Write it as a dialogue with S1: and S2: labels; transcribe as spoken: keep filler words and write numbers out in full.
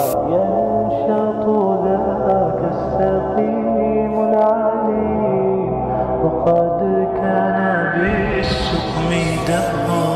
S1: ينشط ذاك السقيم العليم، وقد كان بالسقم دهر